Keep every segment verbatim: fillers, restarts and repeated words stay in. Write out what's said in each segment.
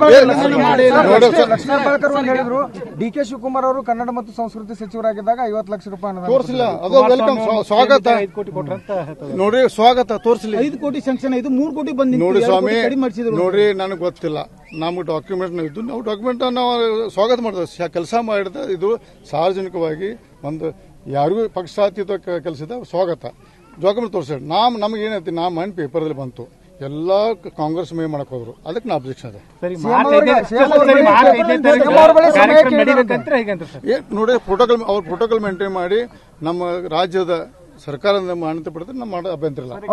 ಹೇಳಿದ್ರು D K Shivakumar ಅವರು ಕನ್ನಡ ಮತ್ತು ಸಂಸ್ಕೃತಿ ಸಚಿವರಾಗಿದ್ದಾಗ ಐವತ್ತು ಲಕ್ಷ ರೂಪಾಯಿ ತೋರಿಸಿಲ್ಲ. ಅದು ವೆಲ್ಕಮ್, ಸ್ವಾಗತ ನೋಡ್ರಿ, ಸ್ವಾಗತ ತೋರಿಸಲಿ. ಐದು ಕೋಟಿ ಸ್ಯಾಂಕ್ಷನ್ ಇದು ಮೂರು ಕೋಟಿ ಬಂದಿದೆ ನೋಡಿ ಸ್ವಾಮಿ, ನೋಡ್ರಿ ನನಗೆ ಗೊತ್ತಿಲ್ಲ, ನಮ್ಗೆ ಡಾಕ್ಯುಮೆಂಟ್ ಇದ್ದು ನಾವು ಡಾಕ್ಯುಮೆಂಟ್ ನಾವು ಸ್ವಾಗತ ಮಾಡ್ತೇವೆ. ಕೆಲಸ ಮಾಡಿದ ಇದು ಸಾರ್ವಜನಿಕವಾಗಿ ಒಂದು ಯಾರಿಗೂ ಪಕ್ಷಾತೀತ ಕೆಲಸದ ಸ್ವಾಗತ ಡಾಕ್ಯುಮೆಂಟ್ ತೋರಿಸಿ. ನಾಮ್ ನಮ್ಗೆ ಏನೈತಿ, ನಾ ಮೈಂಡ್ ಪೇಪರ್ದಲ್ಲಿ ಬಂತು, ಎಲ್ಲಾ ಕಾಂಗ್ರೆಸ್ ಮೇ ಮಾಡಕ್ ಹೋದ್ರು, ಅದಕ್ಕೆ ನಾ ಅಬ್ಜೆಕ್ಷನ್ ಅದೇ. ನೋಡಿ ಪ್ರೋಟೋಕಾಲ್, ಅವ್ರ ಪ್ರೋಟೋಕಾಲ್ ಮೇಂಟೈನ್ ಮಾಡಿ ನಮ್ಮ ರಾಜ್ಯದ ಸರ್ಕಾರದ ಮಾನ್ಯತೆ ಪಡೆದ್ರೆ ನಮ್ಮ ಮಾಡೋ ಅಭ್ಯಂತರ ಇಲ್ಲ.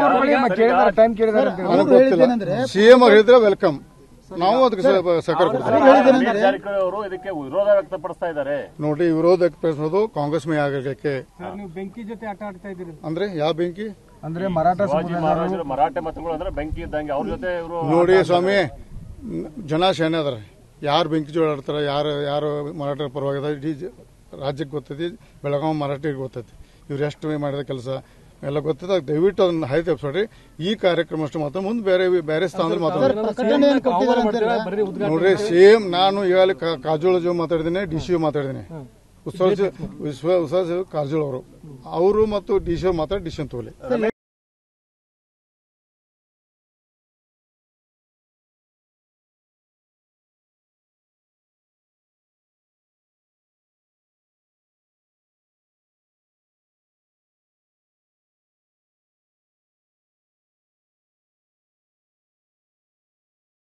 ಸಿಎಂ ಅವ್ರು ಹೇಳಿದ್ರೆ ವೆಲ್ಕಮ್, ನಾವು ಅದಕ್ಕೆ ಸಹಕಾರ ಕೊಡ್ತೀವಿ. ಅವರು ಇದಕ್ಕೆ ವಿರೋಧ ವ್ಯಕ್ತಪಡಿಸ್ತಾ ಇದ್ದಾರೆ. ನೋಡಿ, ವಿರೋಧ ವ್ಯಕ್ತಪಡಿಸೋದು ಕಾಂಗ್ರೆಸ್ ಮೇ ಆಗಲಿಕ್ಕೆ. ನೀವು ಬೆಂಕಿ ಜೊತೆ ಆಟ ಆಡ್ತಾ ಇದ್ದೀರಿ ಅಂದ್ರೆ ಯಾವ ಬೆಂಕಿ? ಅಂದ್ರೆ ಮರಾಠ ಮರಾಠೆ ಮತಗಳು ಅಂದ್ರೆ ಬೆಂಕಿ ಇದ್ದಂಗೆ ಅವ್ರ ಜೊತೆ ಇವರು. ನೋಡಿ ಸ್ವಾಮಿ, ಜನ ಶಾನೆ ಅದಾರ, ಯಾರು ಬೆಂಕಿ ಜೋಳ ಆಡ್ತಾರ, ಯಾರು ಯಾರು ಮರಾಠ ಪರವಾಗಿದೆ ಇಡೀ ರಾಜ್ಯಕ್ಕೆ ಗೊತ್ತೈತಿ, ಬೆಳಗಾವಿ ಮರಾಠಿಗೆ ಗೊತ್ತೈತಿ, ಇವ್ರು ಎಷ್ಟು ಮಾಡಿದ ಕೆಲಸ ಎಲ್ಲ ಗೊತ್ತಿದೆ. ದಯವಿಟ್ಟು ಅದನ್ನ ಹಾಯ್ದು ತಪ್ಪಿಸ್ರಿ. ಈ ಕಾರ್ಯಕ್ರಮ ಅಷ್ಟು ಮಾತ್ರ ಮುಂದೆ ಬೇರೆ ಬೇರೆ ಸ್ಥಾನದಲ್ಲಿ ಮಾತಾಡ್ತಾರೆ. ನೋಡ್ರಿ, ಸೇಮ್ ನಾನು ಈಗಾಗಲೇ ಕಾಜೋಳ ಜೋ ಮಾತಾಡಿದ್ದೀನಿ, ಡಿ ಸಿ ಮಾತಾಡಿದ್ದೀನಿ, ಉತ್ಸವ ಉತ್ಸವ ಕಾಜೋಳ ಅವರು ಅವರು ಮತ್ತು ಡಿ ಸಿ ಮಾತಾಡಿ ಡಿಸಿಷನ್ ತಗೊಳ್ಳಿ.